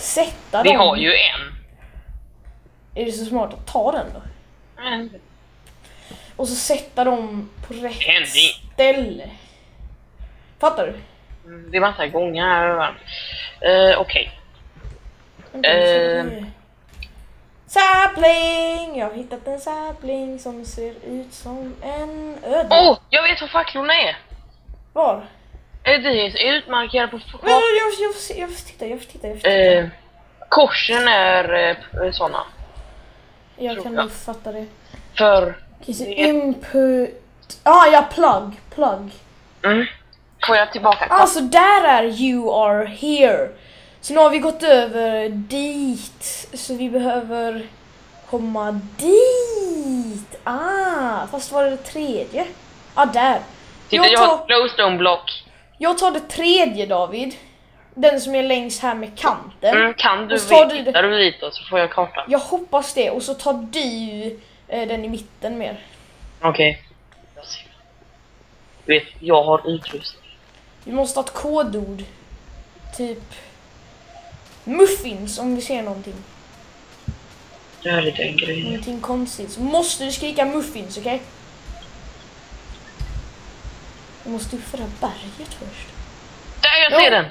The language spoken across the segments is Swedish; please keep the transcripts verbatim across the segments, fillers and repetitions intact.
sätta Vi dem. har ju en. Är det så smart att ta den då? Mm. Och så sätta dem på rätt Händing. ställe. Fattar du? Mm, det är massa gånger här. Uh, Okej. Okay. Uh, sapling! Jag har hittat en sapling som ser ut som en öde. Åh, oh, jag vet vad facklorna är. Var? Är det är utmarkerade på kartan? Jag, jag, jag, jag får titta, jag får titta, jag får titta. Uh, korsen är uh, såna. Jag kan nog fatta det. För... Det... Input... Ah, ja, plug. Plug. Mm. Får jag tillbaka? Alltså, där är you are here. Så nu har vi gått över dit. Så vi behöver komma dit. Ah, fast var det det tredje? Ah, där. Titta, jag, jag har ett glowstone block. Jag tar det tredje, David. Den som är längst här med kanten. Mm, kan du tar du det? Du dit då, så får jag kartan. Jag hoppas det. Och så tar du eh, den i mitten mer. Okej. Okay. Du vet, jag har utrustning. Vi måste ha ett kodord. Typ muffins om vi ser någonting. Det här är den grejen. Någonting konstigt. Så måste du skrika muffins, okej? Okay? Jag måste upp för det här berget först. Där, jag ser den!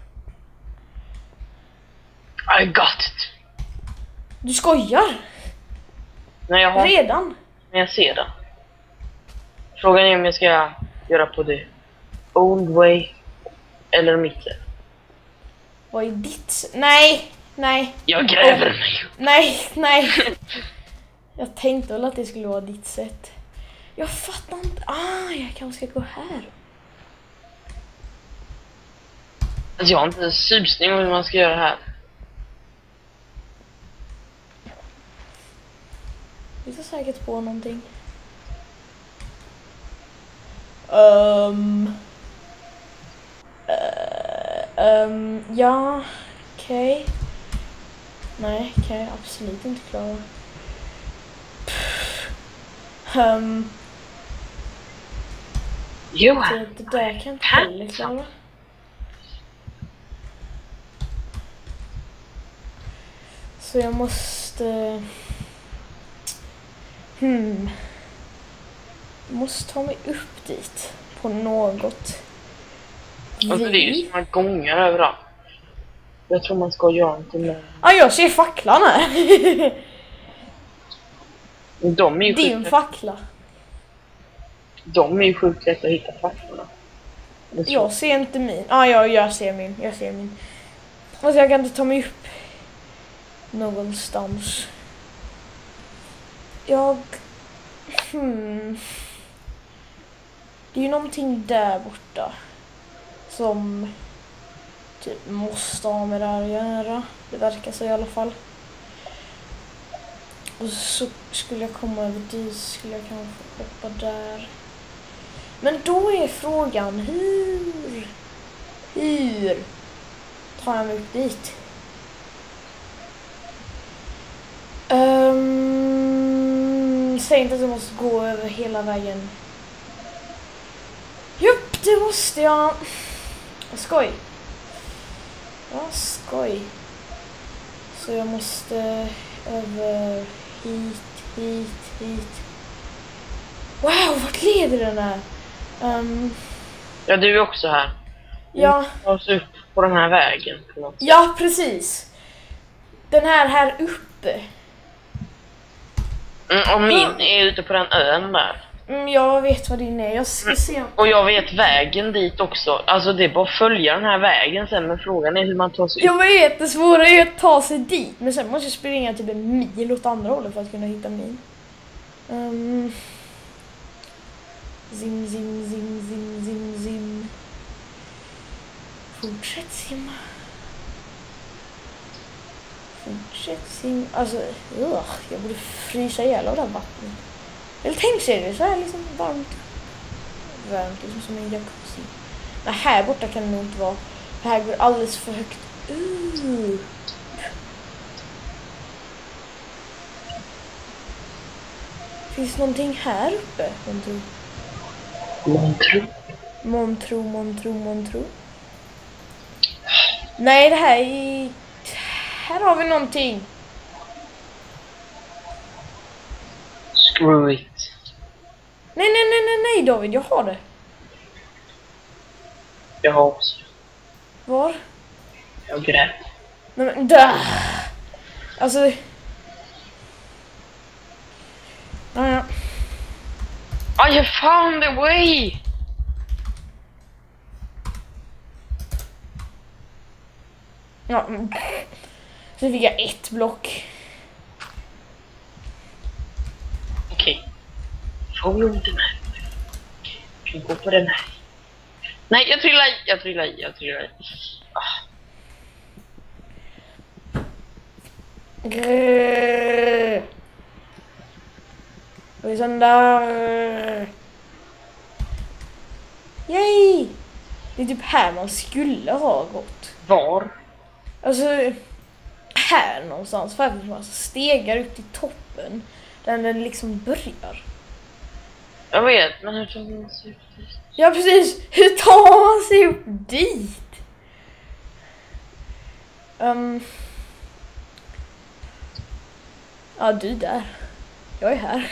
I got it. Du skojar? Nej, jag har... Redan? Men jag ser den. Frågan är om jag ska göra på det old way eller mitt sätt. Vad är ditt? Nej, nej. Jag gräver mig. Nej, nej. Jag tänkte väl att det skulle vara ditt sätt. Jag fattar inte. Ah, jag kanske ska gå här. Alltså jag har inte susning om hur man ska göra här. Vi tar säkert på någonting. Um, uh, um, ja, okej. Okay. Nej, kan jag absolut inte klara. Um, Johan, det, det där kan inte heller klara. Så jag måste... Hmm... Jag måste ta mig upp dit på något. Alltså det är ju så många gånger överallt. Jag tror man ska göra någonting med... Ah, jag ser facklan här. De är ju Din sjukt fackla. De är ju sjukt lätt att hitta facklorna. Jag ser inte min. Ah, ja, jag ser min. Jag ser min. Alltså jag kan inte ta mig upp någonstans. Jag... Hmm... Det är ju någonting där borta som typ måste ha med det här att göra. Det verkar så i alla fall. Och så skulle jag komma över dit, skulle jag kanske hoppa där. Men då är frågan, hur? Hur tar jag mig upp dit? Um, säg inte att jag måste gå över hela vägen. Jupp, det måste jag. Vad skoj. Vad skoj. Så jag måste över hit, hit, hit. Wow, vart leder den här? Um, ja, du är också här. Ja. Ta oss upp på den här vägen. På något sätt. Ja, precis. Den här här uppe. Mm, och min mm. är ute på den ön där. Mm, jag vet vad din är. Jag ska se. Mm. Och jag vet vägen dit också. Alltså det är bara att följa den här vägen sen. Men frågan är hur man tar sig upp. Jag vet, det svåra är att ta sig dit. Men sen måste jag springa typ en mil åt andra hållet för att kunna hitta min. Um, zim, zim, zim, zim, zim, zim. Fortsätt simma. Fortsätt simma. Alltså, ugh, jag borde frysa ihjäl av det här vattnet. Eller tänk sig det, så här liksom varmt. Varmt, liksom som en jacuzzi. Men här borta kan det nog inte vara. För här går alldeles för högt. Uh. Finns det någonting här uppe? Montro. Montro. Montro, Montro, Montro. Nej, det här är... här har vi någonting. Screw it. Nej, nej, nej, nej, nej David, jag har det. Jag har också. Var? Jag grät. Nej, men där. Alltså... Ja, ja. I found a way! Ja. Så fick jag ett block. Okej. Follow den här. Jag går på den här. Nej, jag trillar i, jag trillar i, jag trillar i. Ah. Grrrr. Och sen där. Yay! Det är typ här man skulle ha gått. Var? Alltså här någonstans, för att man stegar upp till toppen där den liksom börjar. Jag vet, men hur tar man sig upp dit? Ja precis, hur tar man sig upp dit? Um, ja, du där. Jag är här.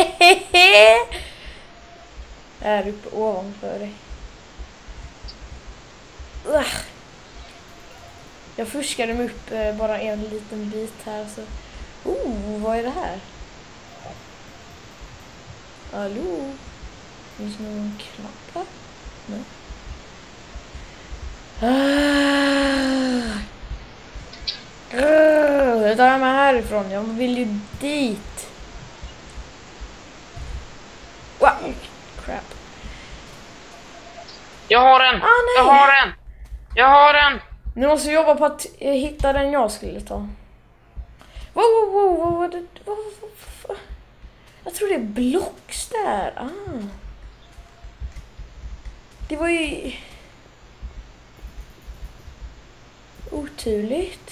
Jag är uppe ovanför dig. Ugh. Jag fuskade mig upp eh, bara en liten bit här. Så. Oh, vad är det här? Hallå? Finns det någon knapp här? Nej. Ah. Uh, jag tar mig härifrån. Jag vill ju dit. Wow. Crap. Jag har en! Ah, nej. Jag har en! Jag har en! Nu måste vi jobba på att eh, hitta den jag skulle ta. Wow, wow, wow, wow, wow, wow, wow, wow. Jag tror det är blocks där. Ah. Det var ju oturligt.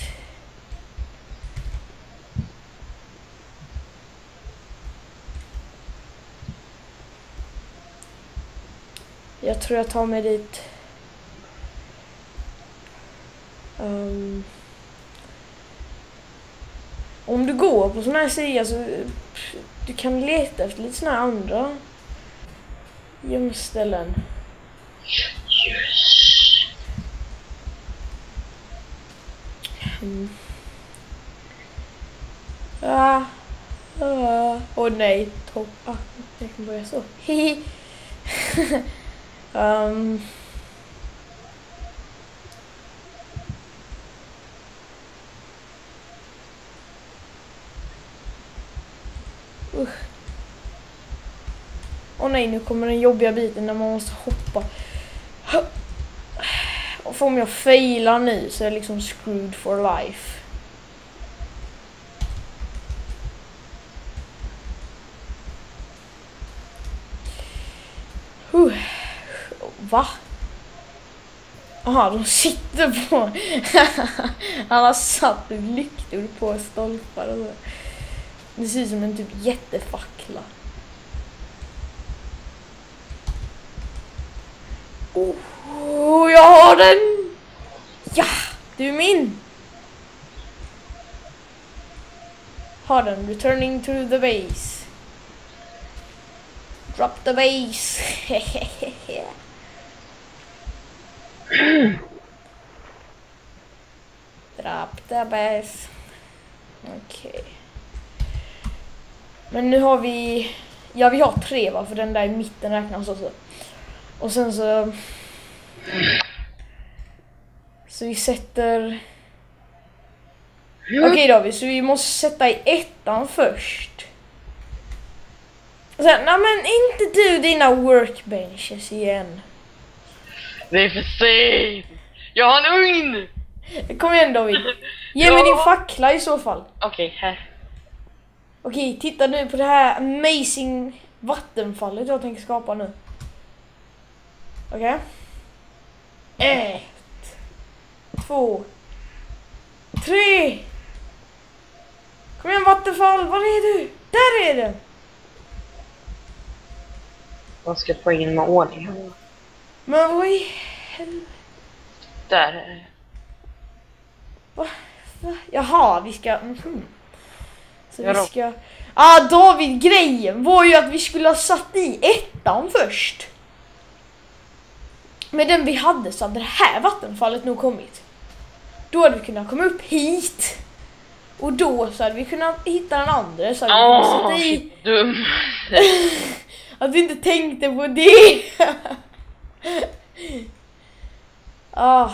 Jag tror jag tar mig dit. Um, om du går på såna här sidor så du kan leta efter lite såna här andra gömställen. Yes. Mm. Ah. Ah. Åh nej, topp. Ah, jag kan börja så. Hihi. um. Usch. Åh nej, nu kommer den jobbiga biten när man måste hoppa. Och om jag failar nu så är jag liksom screwed for life. Uh. Va? Aha, de sitter på... Han har satt lyktor på stolpar och så. Det ser ut som en typ jättefackla. Oh, jag har den! Ja, du är min! Har den. Returning to the base. Drop the base. Drop the base. Okej. Okay. Men nu har vi... Ja, vi har tre va? För den där i mitten räknas också. Och sen så... Så vi sätter... Okej okay, David, så vi måste sätta i ettan först. Och sen, nej men inte du dina workbenches igen. Det är för sent. Jag har en ugn. Kom igen David. Ge ja. mig din fackla i så fall. Okej, okay, här. Okej, okay, titta nu på det här amazing vattenfallet jag tänker skapa nu. Okej. Okay. Ett. Två. Tre. Kom igen vattenfall, var är du? Där är den. Man ska få in med ordning. Men vad i helvete? Där är det. Va? Jaha, vi ska... Mm-hmm. Så Ja, vi ska... Ja, ah, David, grejen var ju att vi skulle ha satt i ettan först. Med den vi hade så hade det här vattenfallet nog kommit. Då hade vi kunnat komma upp hit. Och då så hade vi kunnat hitta den andra. Så hade vi kunnat Åh, sätta i... shit, dum. Att vi inte tänkte på det. Ah.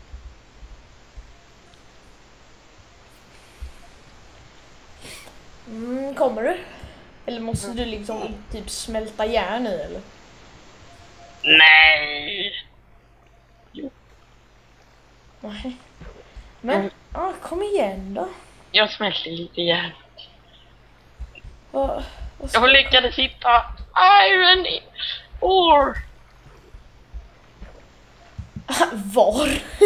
Mm, kommer du? Eller måste du liksom typ smälta järn nu eller? Nej. Jo. Nej. Men, Mm. ah, kom igen då. Jag smälter lite järn. Vad, vad ska... Jag lyckades hitta iron i ore. Var?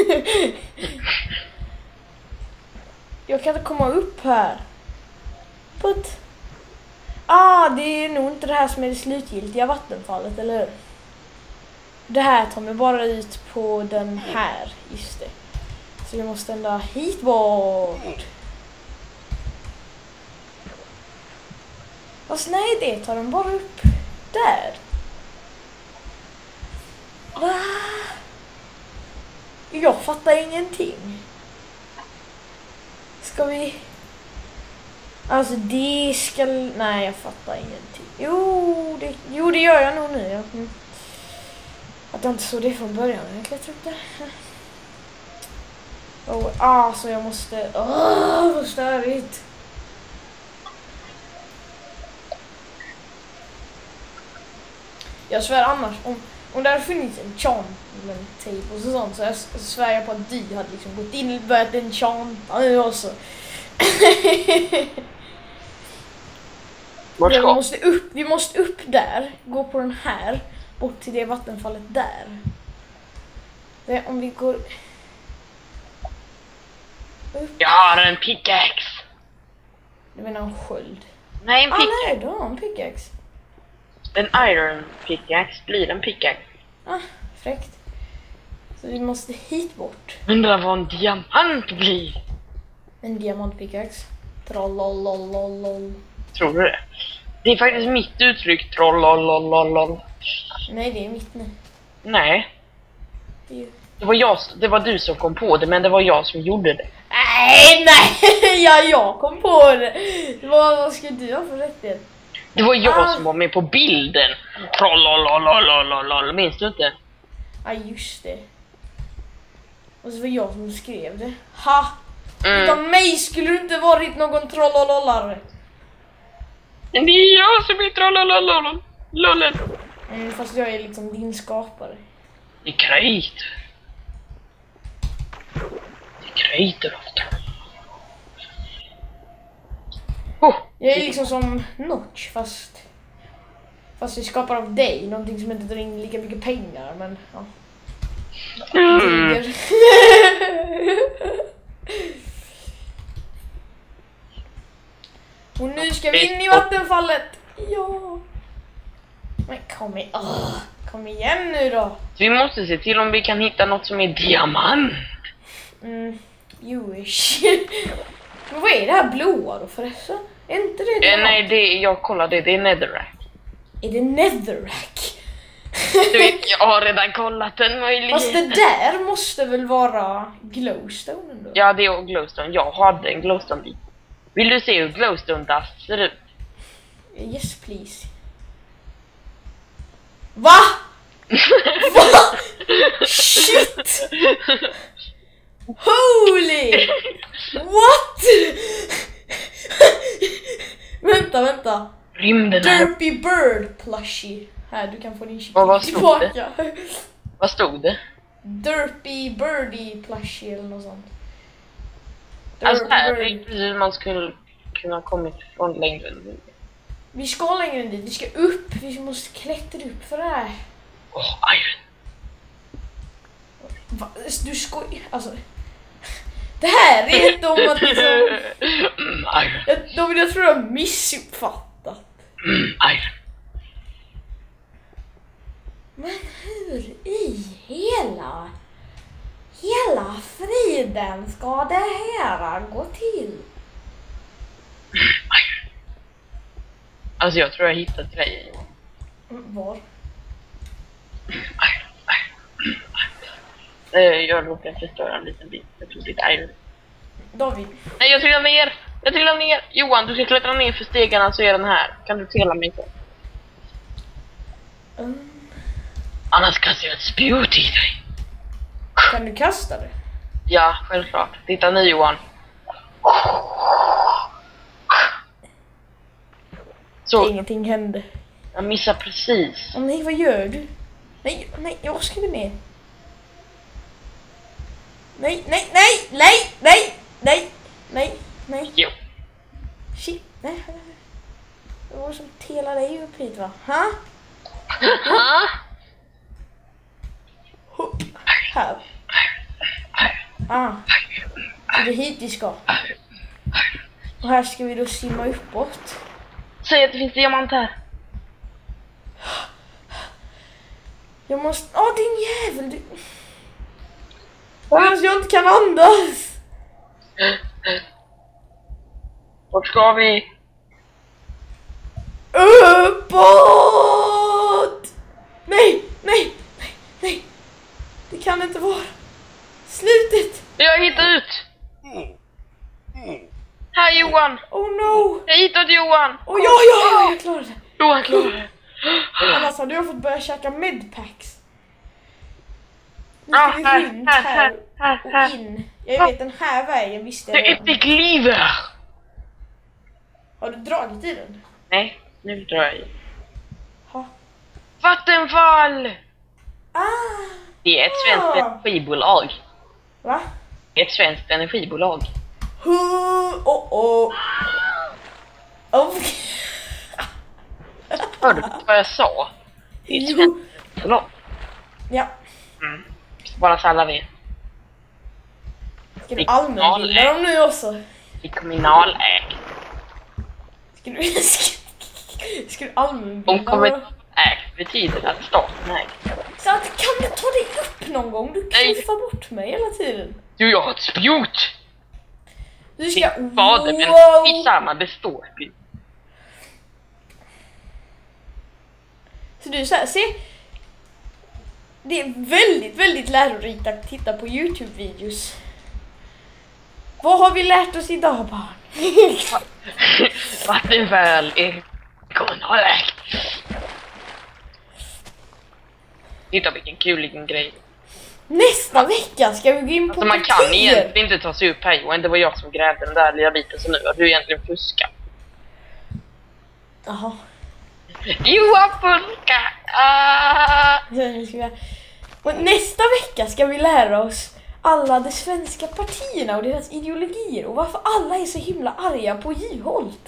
Jag kan inte komma upp här. But... Ah, det är nog inte det här som är det slutgiltiga vattenfallet, eller hur? Det här tar mig bara ut på den här, just det. Så jag måste ändå hit bort. Fast nej, det tar den bara upp där. Va? Jag fattar ingenting. Ska vi... Alltså det ska... Nej, jag fattar ingenting. Jo, det, jo, det gör jag nog nu. Ja. Mm. Att jag inte såg det från början. Jag klättrar upp där. Oh, ah, så jag måste... Åh, vad störigt. Jag svär annars, om, om det hade funnits en enchantment table och sånt, så jag svär jag på att du hade liksom gått in och börjat enchanta nu också. Vart Ja, ska? vi måste upp, vi måste upp där, gå på den här, bort till det vattenfallet där. Det, om vi går upp. Jag har en pickaxe. Du menar en sköld? Nej, en Ah pickaxe. nej, du har en pickaxe. En iron pickaxe blir en pickaxe. Ah, fräckt. Så vi måste hit bort. Undrar vad en diamant blir. En diamantpickaxe. Trollolololol. Tror du det? Det är faktiskt mitt uttryck, trollolololol. Nej, det är mitt nu. Nej, Det är ju... det var, jag, det var du som kom på det, men det var jag som gjorde det. Nej, nej! Ja, jag kom på det. Vad, vad ska du ha för rättighet? Det var jag Ah. som var med på bilden. Trollololololol, minns du inte? Ja, just det. Och så var jag som skrev det. Ha! Mm. Utan mig skulle du inte varit någon trollolollare. Men det är jag som är trollolololol. Lollen. Mm, fast jag är liksom din skapare. Det är krejt. Det är krejter ofta. Oh. Jag är liksom som Notch, fast... Fast jag skapar av dig, någonting som inte drar in lika mycket pengar, men ja. Mm. Och nu ska vi in i vattenfallet. Ja. Men kom igen. Åh, kom igen nu då. Vi måste se till om vi kan hitta något som är diamant. Mm, you-ish. Men vad är det här blåa då förresten? Är inte det Eh, diamant? nej, det jag kollade, det är netherrack. Är det netherrack? Du vet, jag har redan kollat den möjligheten. Fast det där måste väl vara glowstone ändå? Ja, det är glowstone. Jag hade en glowstone bit. Vill du se hur glowstone dust ser ut? Yes please. Va? Va? Shit! Holy! What? Vänta, vänta. Rymden här. Derpy Bird plushie. Här, du kan få din Vad var kyckling stod det? tillbaka. Vad stod det? Derpy Birdie plushie eller något sånt. Alltså här, Derpy det är Bird. precis hur man skulle kunna kommit från längden. Vi ska längre än dit, vi ska upp, vi måste klättra upp för det här. Åh, oh, iron. Va? Du skojar, alltså. Det här är inte om att liksom... Mm, iron. Jag, David, jag tror jag har missuppfattat. Mm, iron. Men hur i hela hela friden ska det här gå till? Alltså jag tror jag hittat grejer. Var? Jag råkade förstöra en liten bit. Jag tror det är iron. David. Nej, jag trillar ner. Jag trillar ner. Johan, du ska klättra ner för stegarna så är den här. Kan du tela mig så? Mm. Annars kastar jag ett spjut i dig. Kan du kasta det? Ja, självklart. Titta nu, Johan. Så, Ingenting hände. jag missar precis. Oh, nej, vad gör du? Nej, nej, jag ska inte med. Nej, nej, nej, nej, nej, nej, nej, nej. Jo. Shit, nej. Det var som telade dig upp hit, va? Ha? Ha? Hopp. Här. Ah. Det är hit vi ska. Och här ska vi då simma uppåt. Säg att det finns diamant här. Jag måste... Åh, oh, din jävel! Du... Alltså, jag inte kan andas! Vart ska vi? Uppåt! Nej, nej, nej, nej. Det kan inte vara. Slutet! Jag hittar ut! Här, Johan! Oh no! Jag hittade Johan! Oh ja, ja, ja, jag klarade det. Johan klarade det. Annars hade jag fått börja käka medpacks. Nu Ah, ska vi här, runt här, här här, och här. in. Jag vet den här vägen visste Det jag är redan. Epic Lever! Har du dragit i den? Nej, nu drar jag i. Ha. Vattenfall! Ah! Det är ett svenskt Ah. energibolag. Va? Det är ett svenskt energibolag. Huh, oh, oh. Oh. Hörde du vad jag sa? Det är ett Jo. svenskt energibolag. Ja. Mm. Bara så alla vet. Ska Det du är allmänbilda dem nu också? Det är kommunalägt. Ska du, ska, ska du Om allmänbilda dem? kommunalägt betyder att staten äger. Så att, kan du ta dig upp någon gång? Du Nej. knuffar bort mig hela tiden. Du, jag har ett spjut! Du ska... Vad? Men Wow. skitsamma, det står spjut. Så du så här, se. Det är väldigt, väldigt lärorikt att titta på YouTube-videos. Vad har vi lärt oss idag, barn? Vattenfall är kommunalägt. Titta vilken kul liten grej. Nästa vecka ska vi gå in på Alltså man kan partier. egentligen inte ta sig upp här, och det var jag som grävde den där lilla biten, så nu har du egentligen fuskat. Jaha. Johan fuska! Ah! Nu ska vi... Och nästa vecka ska vi lära oss alla de svenska partierna och deras ideologier och varför alla är så himla arga på Juholt.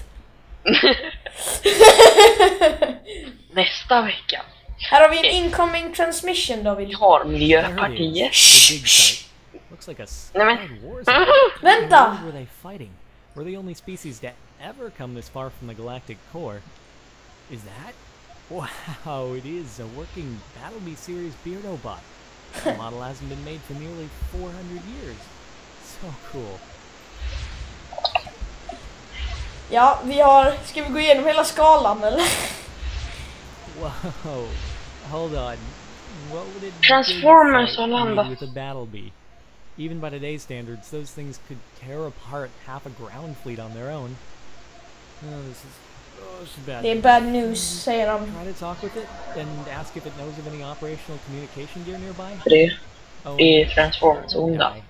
Nästa vecka. Här har vi en incoming transmission, Vi David. har There it Miljöpartiet. is, the dig site. Looks like a Nej, men- solid war zone. Vänta! Where were they fighting? We're the only species to ever come this far from the galactic core. Is that? Wow, it is a working Battlebee series Beardobot. The model hasn't been made for nearly four hundred years. So cool. Ja, vi har... Ska vi gå igenom hela skalan, eller? Whoa, hold on. What would it Transformers be har like landat. with a Battlebee? Even by today's standards, those things could tear apart half a ground fleet on their own. Oh, this is, oh, this is bad. Det är bad news, säger de. Try to talk with it and ask if it knows of any operational communication gear nearby. För det Oh, är Transformers onda. okay.